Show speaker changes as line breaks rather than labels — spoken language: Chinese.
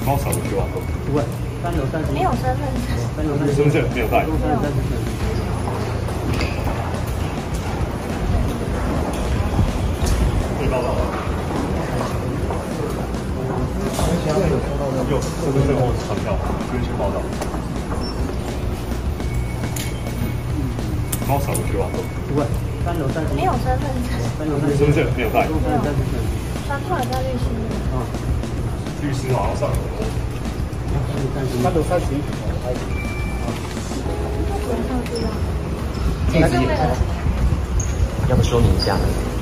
帮我扫个 QR code。
不会，没有身份证，
身份证没有带。可以报道吗？有身份证或者传票，这边去报道。帮我扫个 QR code。不会，
没有身份证，
身份证没有带。
传出来叫律师。
律师马上上。
330。
这是为了。
要不说明一下？